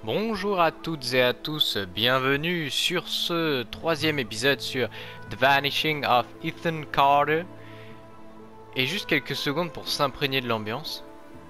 Bonjour à toutes et à tous, bienvenue sur ce troisième épisode sur The Vanishing of Ethan Carter. Et juste quelques secondes pour s'imprégner de l'ambiance.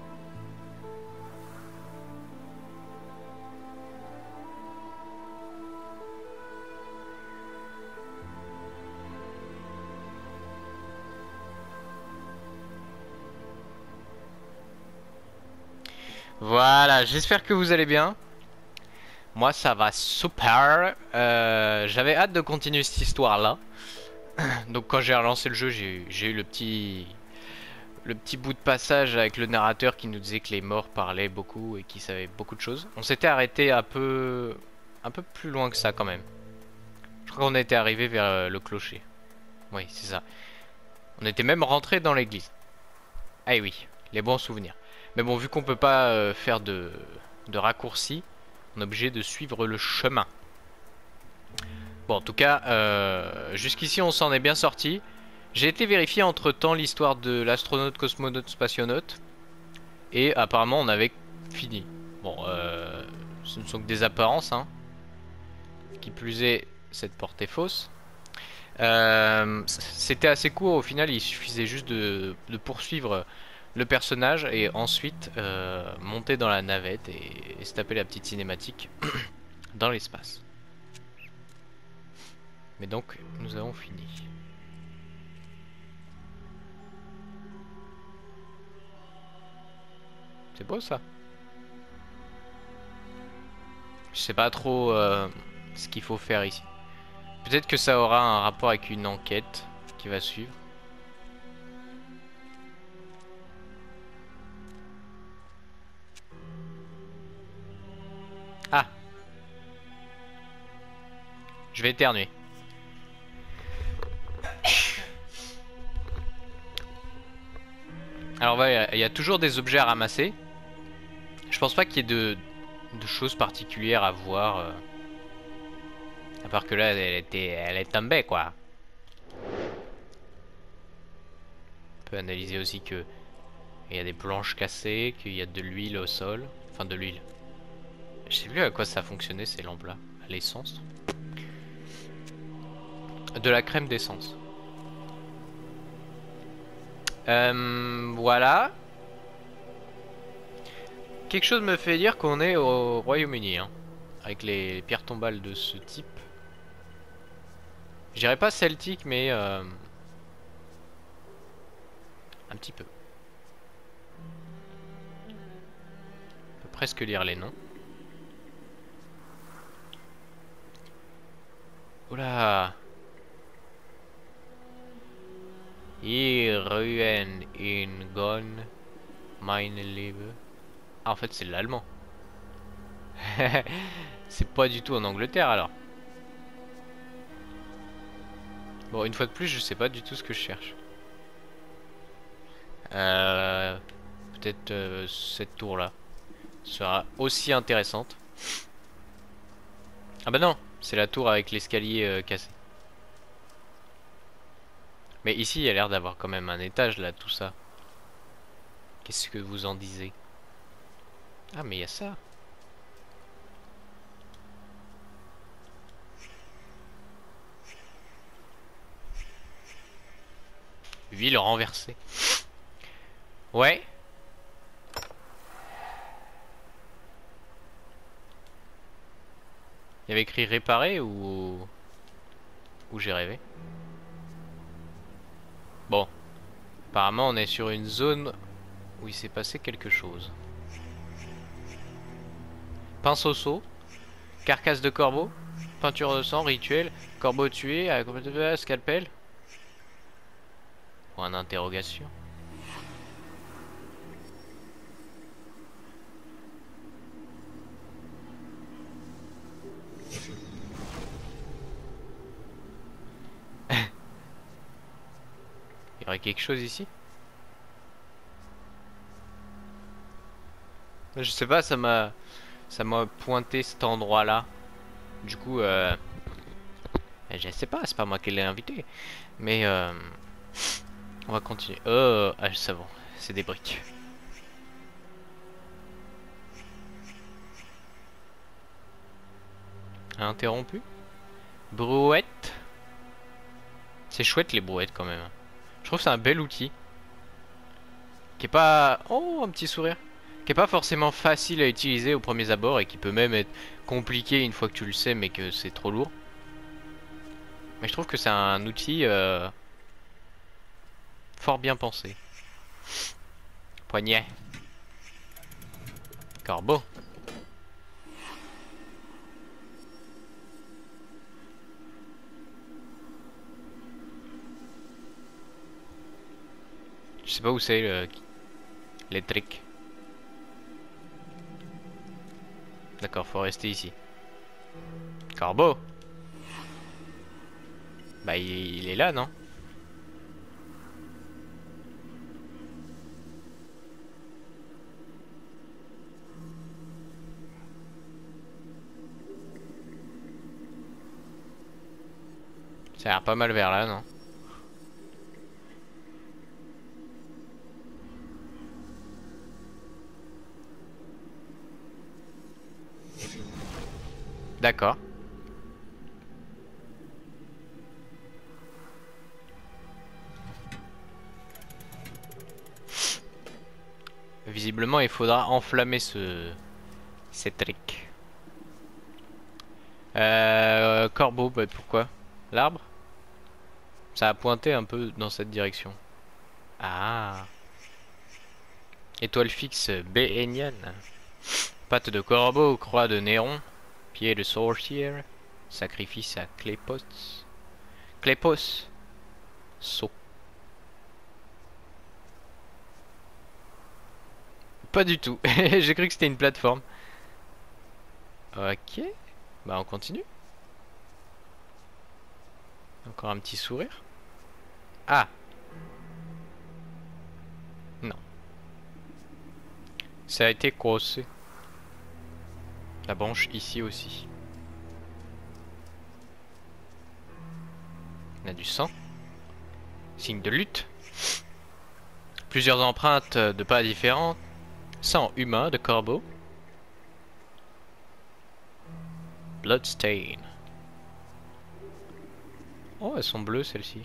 Voilà, j'espère que vous allez bien. Moi ça va super. J'avais hâte de continuer cette histoire-là. Donc quand j'ai relancé le jeu, j'ai eu le petit bout de passage avec le narrateur qui nous disait que les morts parlaient beaucoup et qui savaient beaucoup de choses. On s'était arrêté un peu plus loin que ça quand même. Je crois qu'on était arrivé vers le clocher. Oui, c'est ça. On était même rentré dans l'église. Ah oui, les bons souvenirs. Mais bon, vu qu'on peut pas faire de raccourcis, on est obligé de suivre le chemin. Bon, en tout cas, jusqu'ici on s'en est bien sorti. J'ai été vérifier entre temps l'histoire de l'astronaute, cosmonaute, spationaute. Et apparemment on avait fini. Bon, ce ne sont que des apparences, hein. Qui plus est, cette porte est fausse. C'était assez court au final, il suffisait juste de poursuivre le personnage et ensuite monter dans la navette et se taper la petite cinématique dans l'espace. Mais donc, nous avons fini. C'est beau ça. Je sais pas trop ce qu'il faut faire ici. Peut-être que ça aura un rapport avec une enquête qui va suivre. Ah, je vais éternuer. Alors voilà, il y a toujours des objets à ramasser. Je pense pas qu'il y ait de choses particulières à voir. À part que là, elle est tombée quoi. On peut analyser aussi que il y a des planches cassées, qu'il y a de l'huile au sol. Enfin de l'huile. Je sais plus à quoi ça fonctionnait ces lampes là. À l'essence. De la crème d'essence. Voilà. Quelque chose me fait dire qu'on est au Royaume-Uni, hein, avec les pierres tombales de ce type. Je dirais pas celtique, mais un petit peu. On peut presque lire les noms. Oula. Hier Ruhen in Gon, meine Liebe. Ah, en fait, c'est l'allemand. C'est pas du tout en Angleterre alors. Bon, une fois de plus, je sais pas du tout ce que je cherche. Euh, Peut-être cette tour-là sera aussi intéressante. Ah bah non, c'est la tour avec l'escalier cassé. Mais ici, il y a l'air d'avoir quand même un étage là, tout ça. Qu'est-ce que vous en disiez? Ah, mais il y a ça. Ville renversée. Ouais. Il y avait écrit réparer ou j'ai rêvé. Bon. Apparemment, on est sur une zone où il s'est passé quelque chose. Pince au seau. Carcasse de corbeau. Peinture de sang, rituel. Corbeau tué. Scalpel. Point d'interrogation. Il y aurait quelque chose ici? Je sais pas, ça m'a pointé cet endroit-là. Du coup, je sais pas, c'est pas moi qui l'ai invité. Mais on va continuer. Oh, ah, c'est bon, c'est des briques. Interrompu. Brouette. C'est chouette les brouettes quand même. Je trouve que c'est un bel outil. Qui est pas... Oh, un petit sourire. Qui est pas forcément facile à utiliser aux premiers abords et qui peut même être compliqué une fois que tu le sais mais que c'est trop lourd. Mais je trouve que c'est un outil fort bien pensé. Poignet. Corbeau. Je sais pas où c'est les tricks. D'accord, faut rester ici. Corbeau. Bah il est là, non? Ça a l'air pas mal vers là, non? D'accord. Visiblement, il faudra enflammer ces tricks. Corbeau, bah pourquoi? L'arbre? Ça a pointé un peu dans cette direction. Ah. Étoile fixe béhénienne. Patte de corbeau, croix de Néron. Pied de sorcière. Sacrifice à Clépos. Clépos. Saut. Pas du tout. J'ai cru que c'était une plateforme. Ok. Bah on continue. Encore un petit sourire. Ah. Non. Ça a été cassé. La branche ici aussi. On a du sang. Signe de lutte. Plusieurs empreintes de pas différentes. Sang humain de corbeau. Bloodstain. Oh, elles sont bleues celles-ci.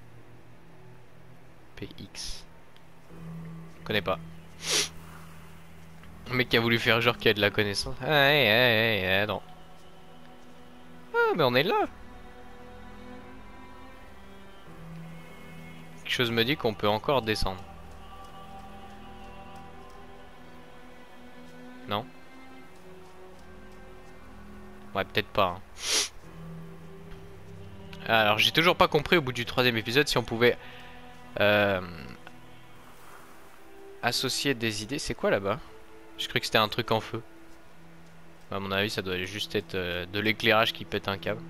PX. Je connais pas. Le mec qui a voulu faire genre qu'il y a de la connaissance. Ah, non. Ah, mais on est là. Quelque chose me dit qu'on peut encore descendre. Non? Ouais, peut-être pas. Hein. Alors, j'ai toujours pas compris au bout du 3e épisode si on pouvait associer des idées. C'est quoi là-bas? Je croyais que c'était un truc en feu. À mon avis, ça doit juste être de l'éclairage qui pète un câble.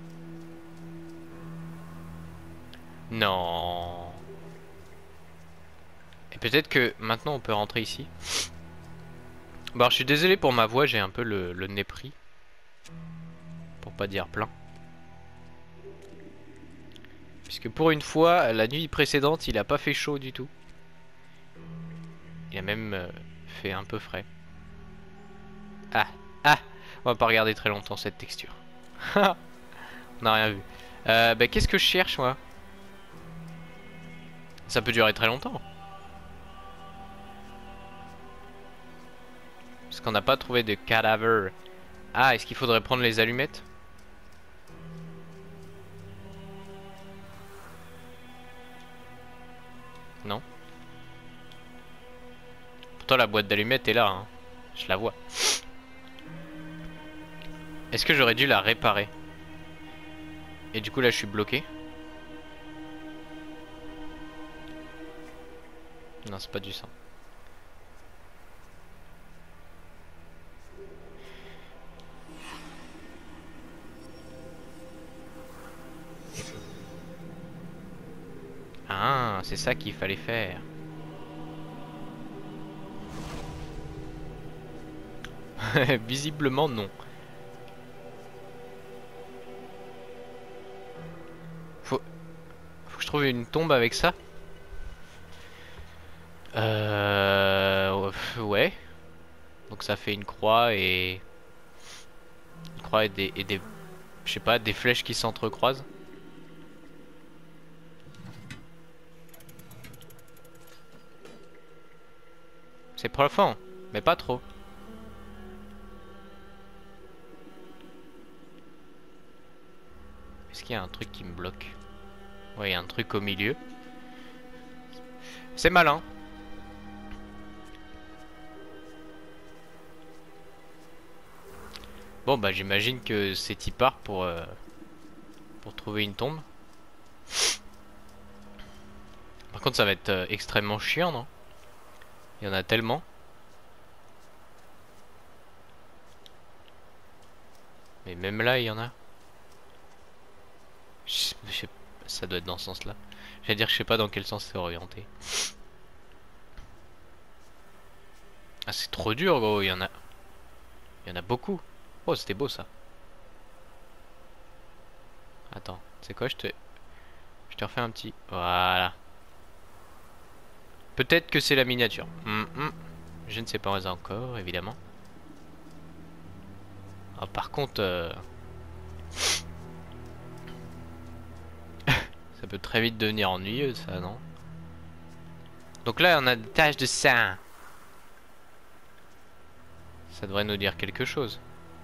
Non. Et peut-être que maintenant on peut rentrer ici. Bon, je suis désolé pour ma voix, j'ai un peu le nez pris. Pour pas dire plein. Puisque pour une fois, la nuit précédente, il a pas fait chaud du tout. Il a même fait un peu frais. Ah, ah, on va pas regarder très longtemps cette texture. On n'a rien vu. Bah, qu'est-ce que je cherche moi? Ça peut durer très longtemps. Parce qu'on n'a pas trouvé de cadavre. Ah, est-ce qu'il faudrait prendre les allumettes? Non. Pourtant la boîte d'allumettes est là, hein. Je la vois. Est-ce que j'aurais dû la réparer? Et du coup là je suis bloqué. Non, c'est pas du sang. Ah, c'est ça qu'il fallait faire. Visiblement non. Faut que je trouve une tombe avec ça. Ouais. Donc ça fait une croix et... Une croix et des Je sais pas, des flèches qui s'entrecroisent. C'est profond, mais pas trop. Est-ce qu'il y a un truc qui me bloque? Ouais, il y a un truc au milieu. C'est malin. Bon bah j'imagine que c'est y part pour trouver une tombe. Par contre ça va être extrêmement chiant, non? Il y en a tellement. Mais même là il y en a. Ça doit être dans ce sens là. J'allais dire, je sais pas dans quel sens c'est orienté. Ah c'est trop dur gros, il y en a beaucoup. Oh c'était beau ça. Attends, c'est quoi, je te refais un petit. Voilà. Peut-être que c'est la miniature. Je ne sais pas encore, évidemment. Ah, par contre, ça peut très vite devenir ennuyeux, ça, non? Donc là, on a des taches de sang. Ça devrait nous dire quelque chose.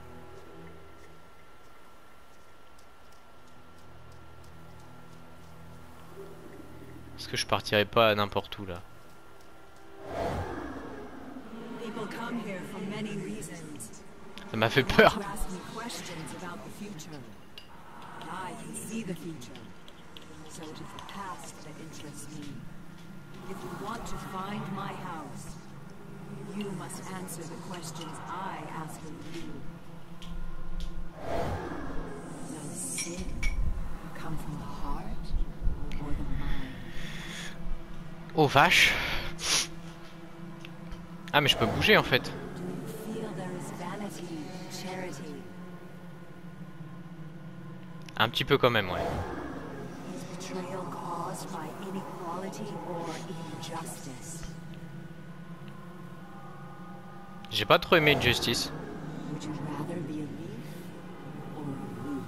Est-ce que je partirais pas à n'importe où, là? Ça m'a fait peur. So it is the past that interests me. If you want to find my house, you must answer the questions I ask of you. Does sin come from the heart or the mind? Oh vache. Ah mais je peux bouger en fait. Do you feel there is vanity, charity? Un petit peu quand même, ouais. Is betrayal caused by inequality or injustice? J'ai pas trop aimé Justice. Would you rather be a leaf or a root?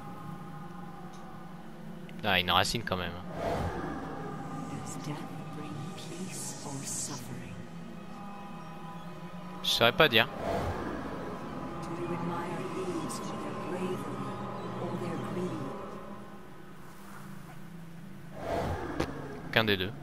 Ah, une racine quand même. Does death bring peace or suffering? Je saurais pas dire. Do you admire leaves for their bravery or their greed? Aucun des deux.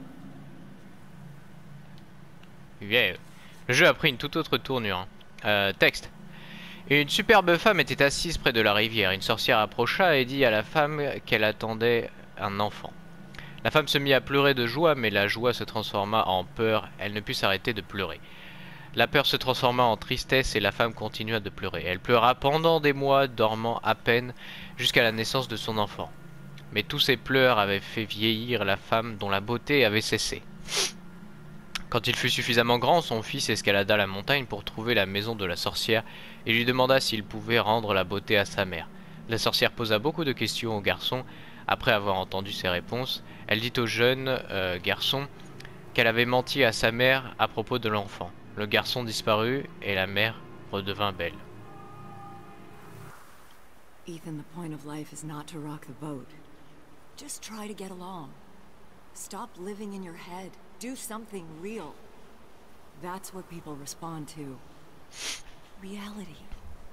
Yeah. Le jeu a pris une toute autre tournure. Texte. Une superbe femme était assise près de la rivière. Une sorcière approcha et dit à la femme qu'elle attendait un enfant. La femme se mit à pleurer de joie, mais la joie se transforma en peur. Elle ne put s'arrêter de pleurer. La peur se transforma en tristesse et la femme continua de pleurer. Elle pleura pendant des mois, dormant à peine jusqu'à la naissance de son enfant. Mais tous ces pleurs avaient fait vieillir la femme dont la beauté avait cessé. Quand il fut suffisamment grand, son fils escalada la montagne pour trouver la maison de la sorcière et lui demanda s'il pouvait rendre la beauté à sa mère. La sorcière posa beaucoup de questions au garçon. Après avoir entendu ses réponses, elle dit au jeune garçon qu'elle avait menti à sa mère à propos de l'enfant. Le garçon disparut et la mère redevint belle. Ethan, the point of life is not to rock the boat. Just try to get along. Stop living in your head. Do something real. That's what people respond to. Reality.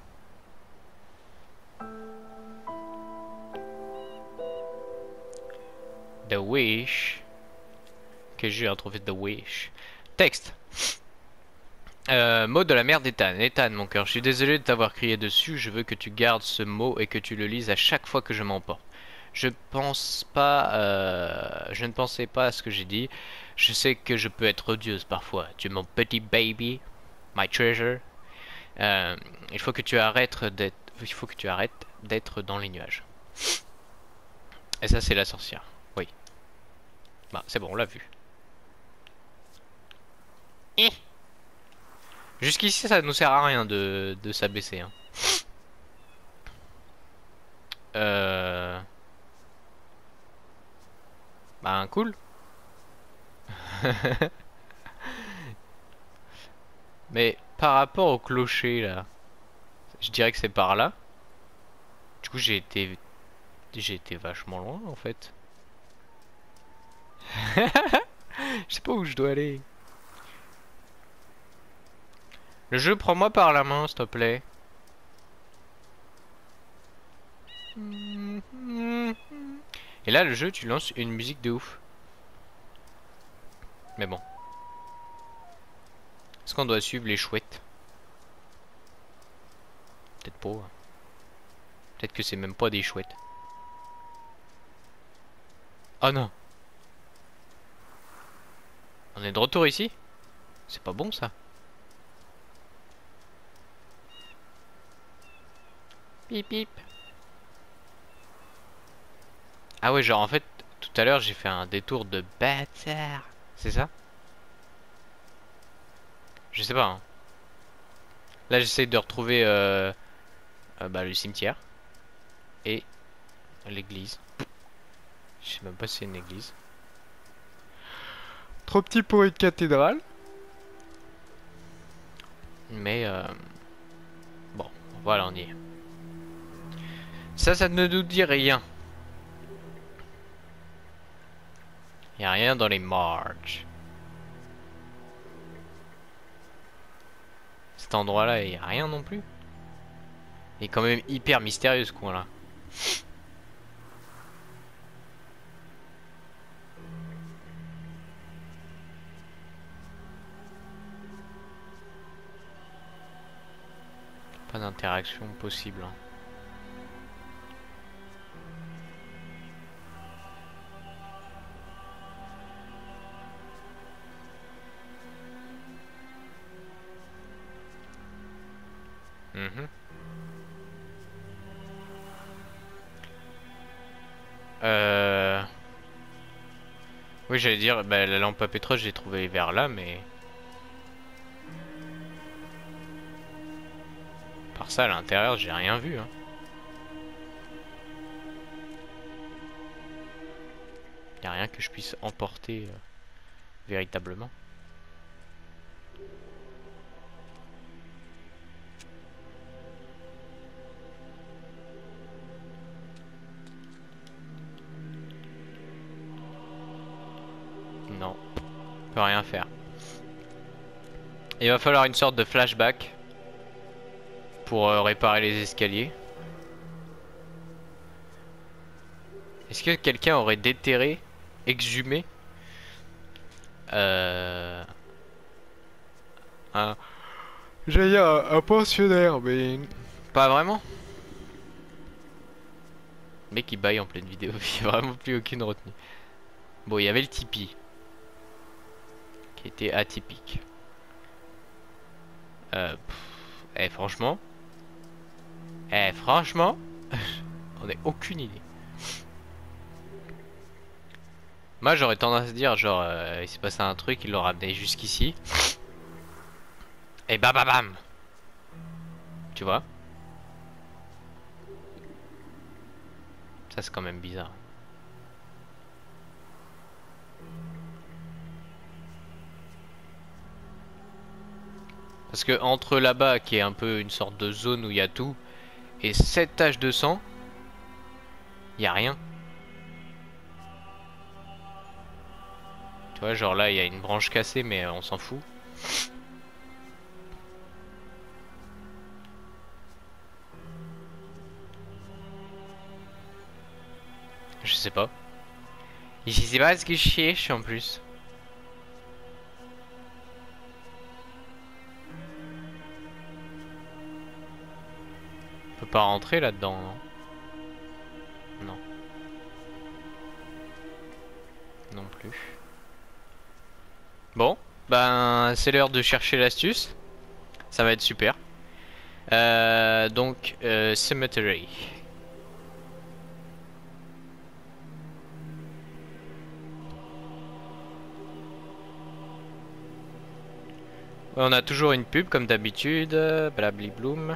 The Wish. Que j'ai trouvé The Wish. Texte. Mot de la mère d'Ethan. Ethan, mon cœur, je suis désolé de t'avoir crié dessus. Je veux que tu gardes ce mot et que tu le lises à chaque fois que je m'emporte. Je ne pensais pas à ce que j'ai dit. Je sais que je peux être odieuse parfois. Tu es mon petit baby, my treasure. Il faut que tu arrêtes d'être dans les nuages. Et ça, c'est la sorcière. Oui. Bah, c'est bon, on l'a vu. Jusqu'ici, ça nous sert à rien de s'abaisser. Hein. Ben, cool. Mais par rapport au clocher, là, je dirais que c'est par là. Du coup, j'ai été vachement loin en fait. Je sais pas où je dois aller. Le jeu, prends-moi par la main, s'il te plaît. Et là, le jeu, tu lances une musique de ouf. Mais bon. Est-ce qu'on doit suivre les chouettes? Peut-être pas. Hein. Peut-être que c'est même pas des chouettes. Oh non. On est de retour ici? C'est pas bon ça. Pip pip. Ah ouais, genre en fait, tout à l'heure j'ai fait un détour de bâtard. C'est ça? Je sais pas. Hein. Là j'essaie de retrouver bah, le cimetière. Et l'église. Je sais même pas si c'est une église. Trop petit pour une cathédrale. Mais bon, voilà, on y est. Ça ne nous dit rien. Y a rien dans les marges. Cet endroit-là, y a rien non plus. Il est quand même hyper mystérieux ce coin-là. Pas d'interaction possible. Hein. Mhm. Oui, j'allais dire, bah, la lampe à pétrole, j'ai trouvé vers là, mais... Par ça, à l'intérieur, j'ai rien vu. Hein. Y a rien que je puisse emporter véritablement. Non, on peut rien faire. Il va falloir une sorte de flashback pour réparer les escaliers. Est-ce que quelqu'un aurait déterré, exhumé un... J'allais dire un pensionnaire, mais... Pas vraiment. Le mec il baille en pleine vidéo, il n'y a vraiment plus aucune retenue. Bon, il y avait le Tipeee. Qui était atypique. Eh franchement... Eh franchement... On n'a aucune idée. Moi j'aurais tendance à dire genre il s'est passé un truc, il l'a ramené jusqu'ici. Et bam bam bam. Tu vois? Ça c'est quand même bizarre. Parce que entre là-bas qui est un peu une sorte de zone où il y a tout et cette tache de sang, il y a rien. Tu vois, genre là il y a une branche cassée mais on s'en fout. Je sais pas. Ici c'est pas ce que je cherche en plus. On peut pas rentrer là-dedans, non? Non. Non plus. Bon, ben c'est l'heure de chercher l'astuce. Ça va être super. Donc, Cemetery. On a toujours une pub comme d'habitude. Blabli bloom.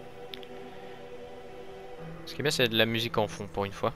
Ce qui est bien, c'est de la musique en fond pour une fois.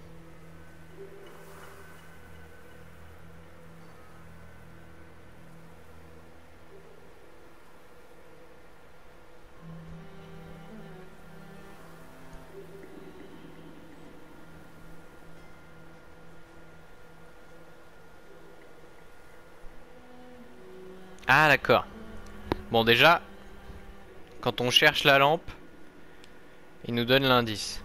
Ah d'accord. Bon déjà, quand on cherche la lampe, il nous donne l'indice.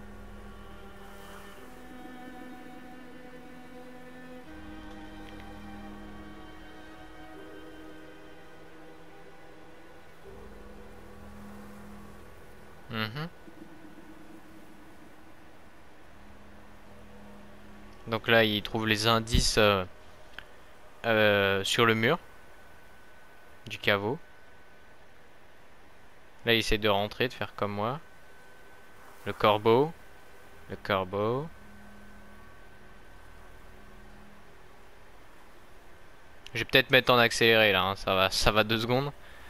Mhm. Donc là, il trouve les indices sur le mur du caveau. Là, il essaie de rentrer, de faire comme moi. Le corbeau. Le corbeau. Je vais peut-être mettre en accéléré là, hein. Ça va 2 secondes.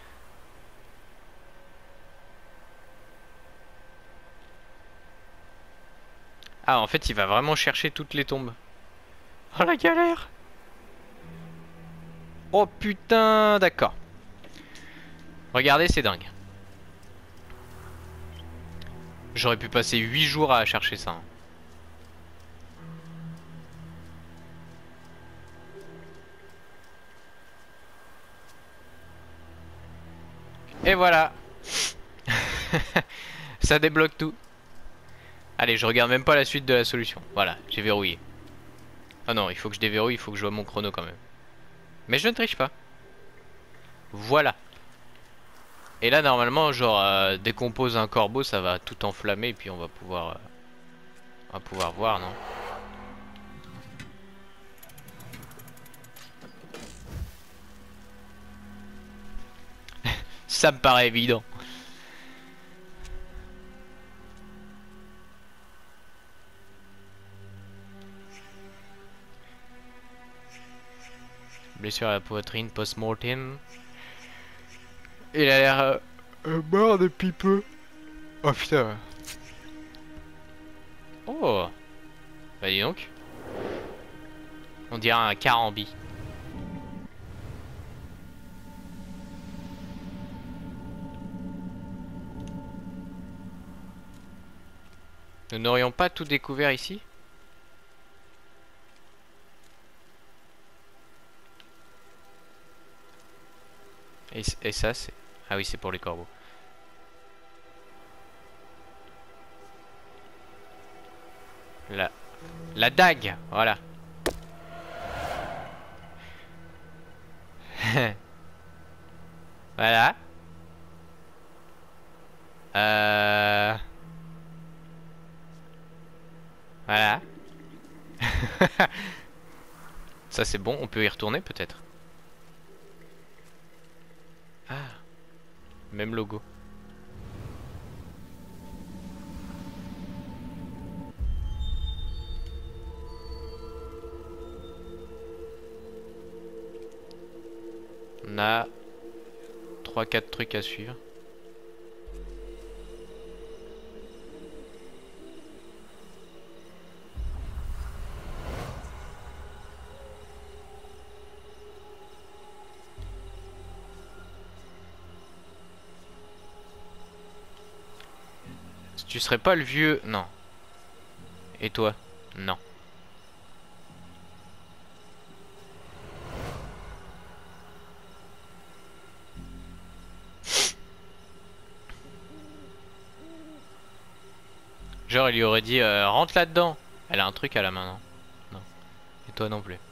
Ah, en fait, il va vraiment chercher toutes les tombes. Oh la galère! Oh putain, d'accord. Regardez, c'est dingue. J'aurais pu passer 8 jours à chercher ça, hein. Et voilà. Ça débloque tout. Allez, je regarde même pas la suite de la solution. Voilà, j'ai verrouillé. Ah non, il faut que je déverrouille, il faut que je vois mon chrono quand même. Mais je ne triche pas. Voilà. Et là, normalement, genre, dès qu'on pose un corbeau, ça va tout enflammer et puis on va pouvoir voir, non? Ça me paraît évident. Blessure à la poitrine post-mortem. Il a l'air mort depuis peu. Oh putain. Oh. Bah dis donc. On dirait un carambi. Nous n'aurions pas tout découvert ici? Et ça c'est... Ah oui, c'est pour les corbeaux. La dague, voilà. Voilà. Voilà. Ça c'est bon, on peut y retourner peut-être. Ah, même logo. On a 3-4 trucs à suivre. Tu serais pas le vieux... Non. Et toi? Non. Genre il lui aurait dit rentre là-dedans. Elle a un truc à la main, non? Non. Et toi non plus.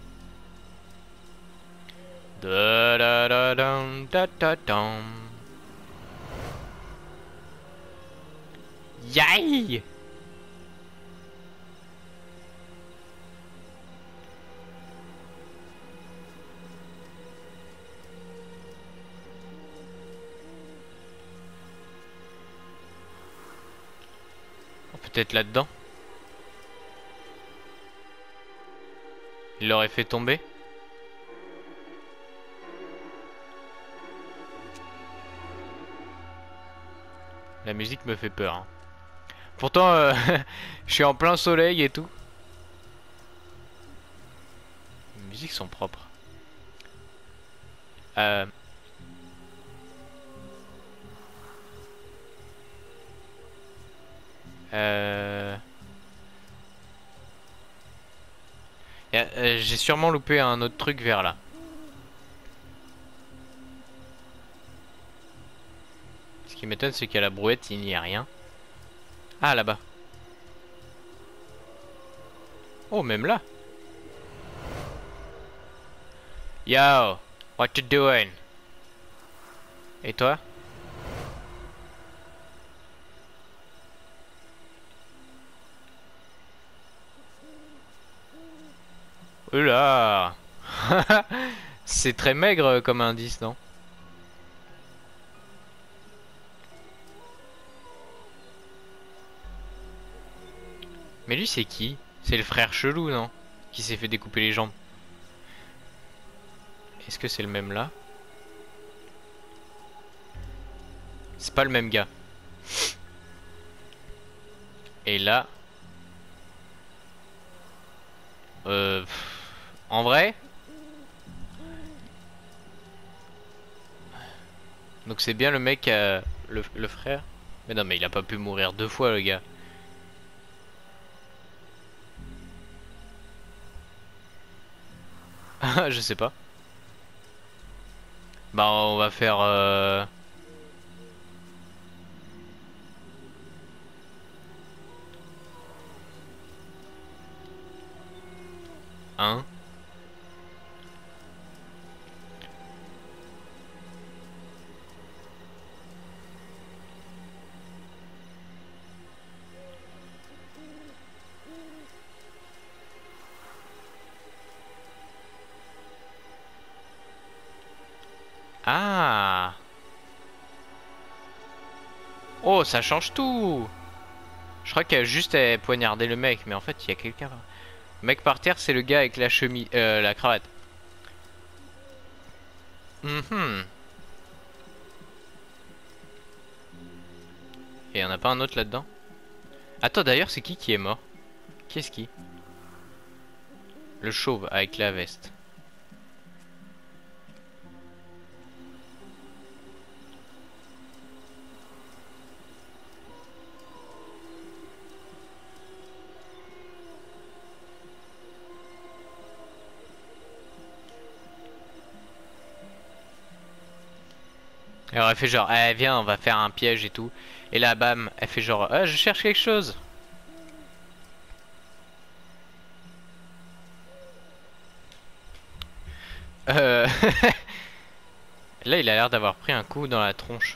Da da da dum, da da dum. Yaï! Oh, peut-être là-dedans. Il l'aurait fait tomber. La musique me fait peur, hein. Pourtant, je suis en plein soleil et tout. Les musiques sont propres. Euh... J'ai sûrement loupé un autre truc vers là. qui m'étonne, c'est qu'à la brouette, il n'y a rien. Ah, là-bas. Oh, même là. Yo, what you doing? Et toi? Oula. C'est très maigre comme indice, non? Mais lui, c'est qui? C'est le frère chelou, non? Qui s'est fait découper les jambes. Est-ce que c'est le même là? C'est pas le même gars. Et là... En vrai? Donc c'est bien le mec, le frère? Mais non, mais il a pas pu mourir 2 fois, le gars. Je sais pas. Bah on va faire... Un. Ah. Oh, ça change tout. Je crois qu'elle a juste à poignarder le mec, mais en fait il y a quelqu'un. Le mec par terre, c'est le gars avec la chemise, la cravate. Mhm. Et y en a pas un autre là-dedans? Attends, d'ailleurs, c'est qui est mort? Qui est-ce qui? Le chauve avec la veste. Alors elle fait genre, eh viens, on va faire un piège et tout. Et là, bam, elle fait genre, ah, je cherche quelque chose. Euh... Là, il a l'air d'avoir pris un coup dans la tronche.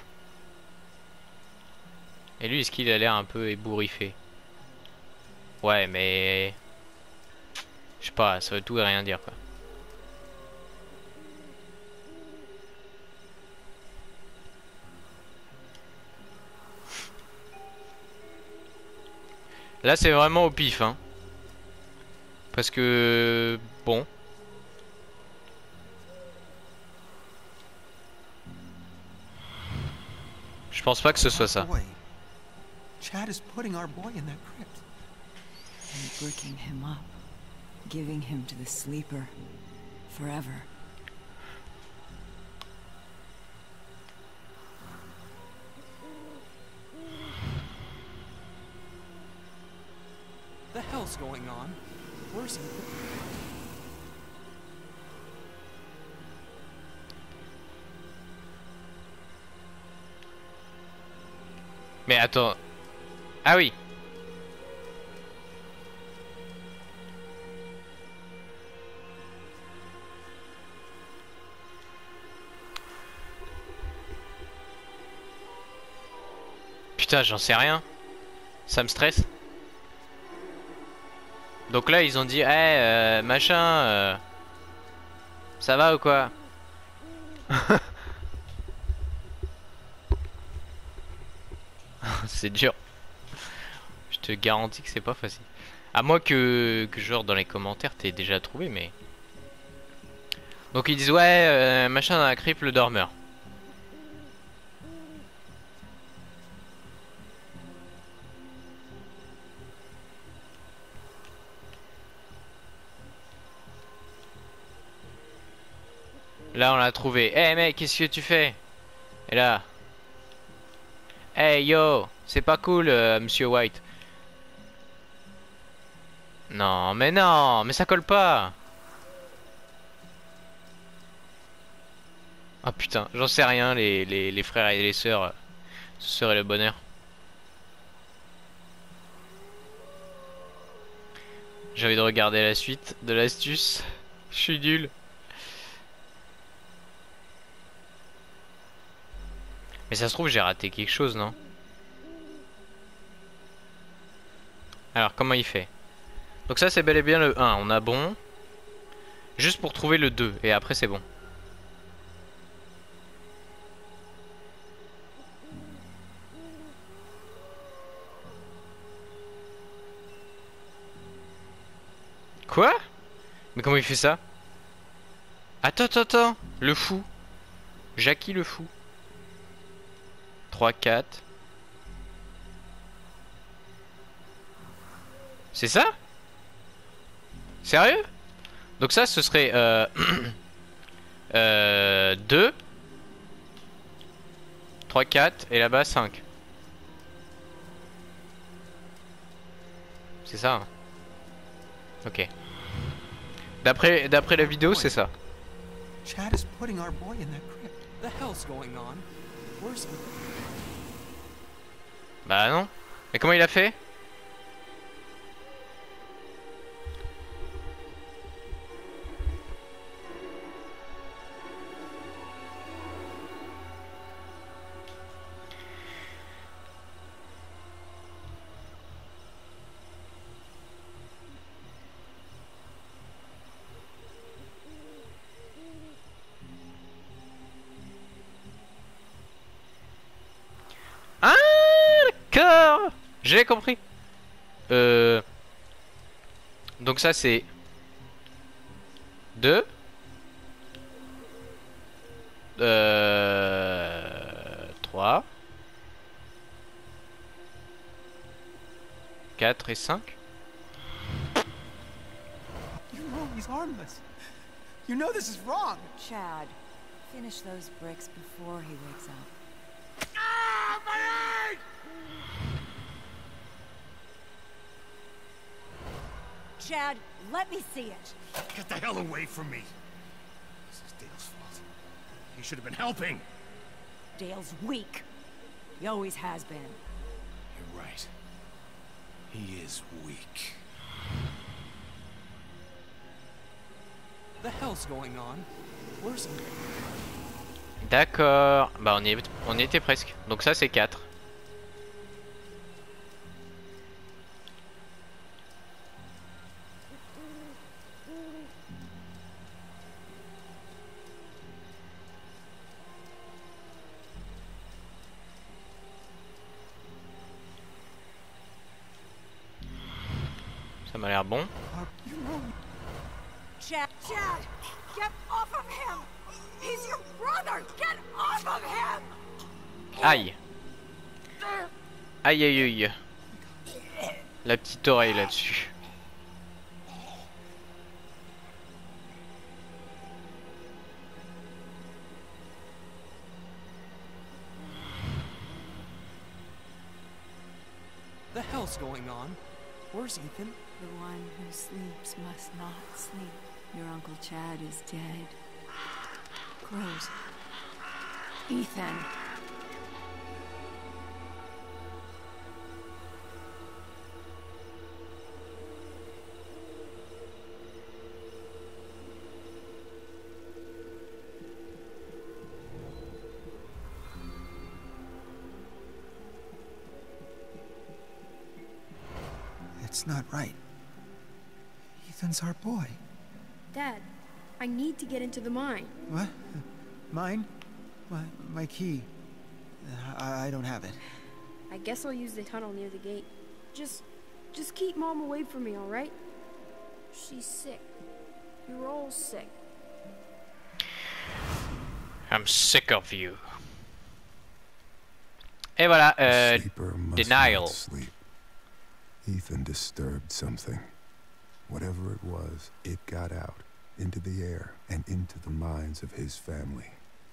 Et lui, est-ce qu'il a l'air un peu ébouriffé? Ouais, mais... Je sais pas, ça veut tout et rien dire, quoi. Là, c'est vraiment au pif, hein. Parce que... Bon. Je pense pas que ce soit ça. Chad is putting our boy in that crypt. And bricking him up. Giving him to the sleeper. Forever. The hell's going on? Where's he? Mais attends. Ah oui. Putain, j'en sais rien. Ça me stresse. Donc là, ils ont dit, eh, machin, ça va ou quoi? C'est dur. Je te garantis que c'est pas facile. À moins que genre dans les commentaires t'aies déjà trouvé, mais... Donc ils disent, ouais, machin dans la crypte, le dormeur. Là, on l'a trouvé. Eh mec, qu'est-ce que tu fais? Et là... Hey yo, c'est pas cool, Monsieur White. Non, mais ça colle pas. Ah putain, j'en sais rien, les frères et les sœurs Ce serait le bonheur. J'ai envie de regarder la suite de l'astuce. Je suis nul. Mais ça se trouve j'ai raté quelque chose, non? Alors comment il fait? Donc ça c'est bel et bien le 1, on a bon. Juste pour trouver le 2 et après c'est bon. Quoi? Mais comment il fait ça? Attends. Le fou. Jackie le fou. 3, 4. C'est ça? Sérieux? Donc ça ce serait 2 3, 4 et là-bas 5. C'est ça hein? Ok. D'après la vidéo c'est ça. Chad is putting our boy in that crypt. The hell's going on? Where's Ethan? Bah non. Mais comment il a fait? Ah d'accord. J'ai compris. Donc ça c'est 2 3 4 et 5. You know he's harmless. You know this is wrong. Chad, finish those bricks before he wakes up. Ah, my leg! Chad, let me see it. Get the hell away from me! This is Dale's fault. He should have been helping. Dale's weak. He always has been. You're right. He is weak. The hell's going on? Where's Ethan? D'accord. Bah on y était presque. Donc ça c'est 4. Ça m'a l'air bon. You know Chad, get off of him! He's your brother! Get off of him! Aïe. Aïe aïe aïe. La petite oreille là-dessus. The hell's going on? Where's Ethan? The one who sleeps must not sleep. Your Uncle Chad is dead. Gross. Ethan. it's not right. Ethan's our boy. Dad, I need to get into the mine. What? Mine? My key. I don't have it. I guess I'll use the tunnel near the gate. Just keep Mom away from me, all right? She's sick. You're all sick. I'm sick of you. Et voilà, Sleeper must denial. not sleep. Ethan disturbed something. Whatever it was, it got out, into the air, and into the minds of his family.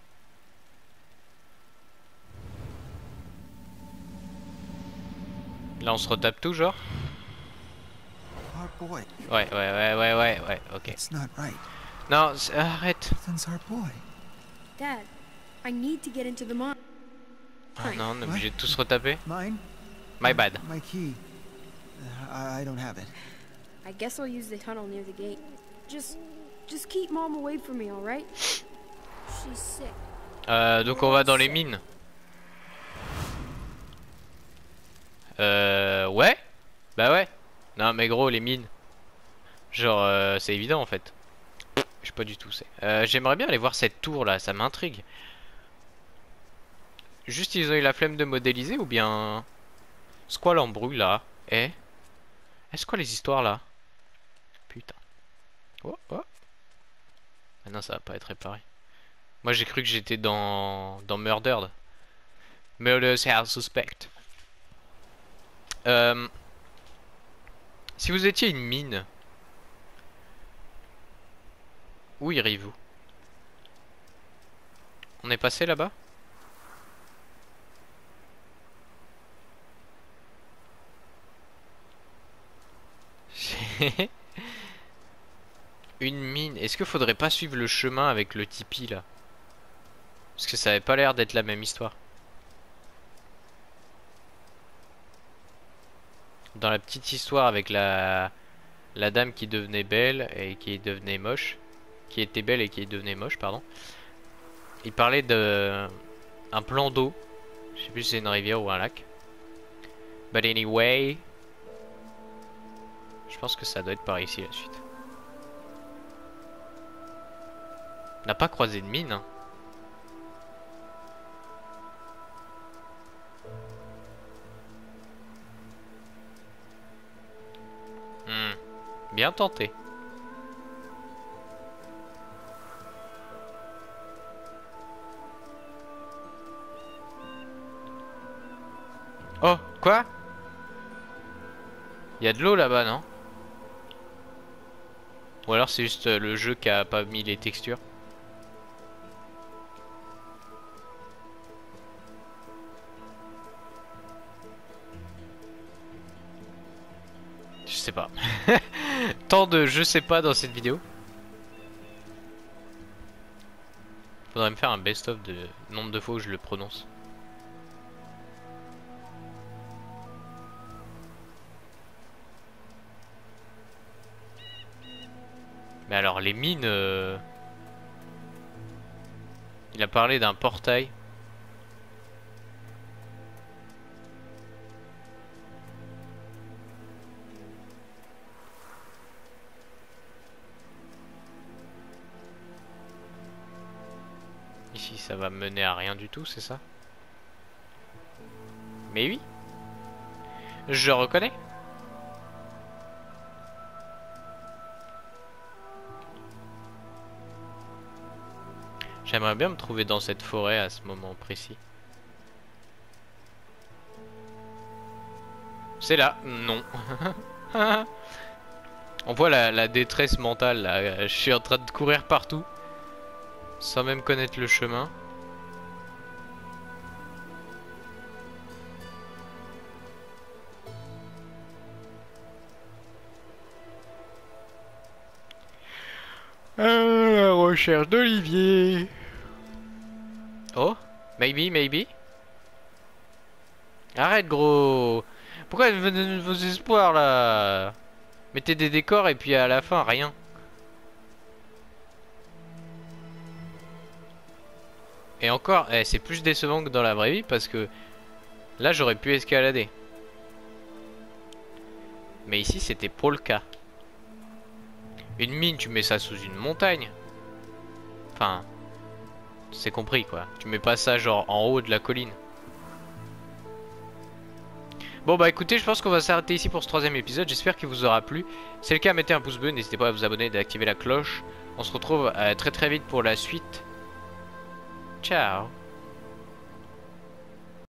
Là on se retape tout genre. Our boy. Ouais, ok. It's not right. Non, arrête. Ethan's our boy. Dad, I need to get into the mine. Ah non, on est What? obligé de tous retaper. Mine? My bad. My key. I don't have it. I guess I'll use the tunnel near the gate. Just keep Mom away from me, all right? She's sick. Donc on va dans les mines. Ouais. Bah ouais. Non mais gros, les mines. Genre, c'est évident en fait. Je sais pas du tout. J'aimerais bien aller voir cette tour là, ça m'intrigue. Juste ils ont eu la flemme de modéliser ou bien... C'est quoi l'embrouille là? Est-ce quoi les histoires là? Putain. Oh, oh. Ah non, ça va pas être réparé. Moi j'ai cru que j'étais dans Murdered. Murder's House Suspect. Si vous étiez une mine, où iriez-vous? On est passé là-bas? Une mine. Est-ce qu'il faudrait pas suivre le chemin avec le tipi là? Parce que ça avait pas l'air d'être la même histoire. Dans la petite histoire avec la dame qui devenait belle et qui devenait moche. Qui était belle et qui devenait moche, pardon. Il parlait de un plan d'eau. Je sais plus si c'est une rivière ou un lac. But anyway, je pense que ça doit être par ici la suite. On n'a pas croisé de mine, hein. Bien tenté. Oh, quoi? Il y a de l'eau là-bas, non? Ou alors c'est juste le jeu qui a pas mis les textures. Je sais pas. Tant de je sais pas dans cette vidéo. Faudrait me faire un best-of de nombre de fois où je le prononce. Mais alors les mines... Il a parlé d'un portail. Ici ça va mener à rien du tout, c'est ça? Mais oui. Je reconnais. J'aimerais bien me trouver dans cette forêt à ce moment précis. C'est là, non. On voit la détresse mentale là. Je suis en train de courir partout sans même connaître le chemin. La recherche d'Olivier. Oh, maybe. Arrête gros. Pourquoi vos espoirs là? Mettez des décors et puis à la fin rien. Et encore, c'est plus décevant que dans la vraie vie parce que là j'aurais pu escalader. Mais ici c'était pour le cas. Une mine, tu mets ça sous une montagne. Enfin, c'est compris quoi. Tu mets pas ça genre en haut de la colline. Bon bah écoutez, je pense qu'on va s'arrêter ici pour ce 3e épisode. J'espère qu'il vous aura plu. Si c'est le cas, mettez un pouce bleu. N'hésitez pas à vous abonner et d'activer la cloche. On se retrouve très vite pour la suite. Ciao.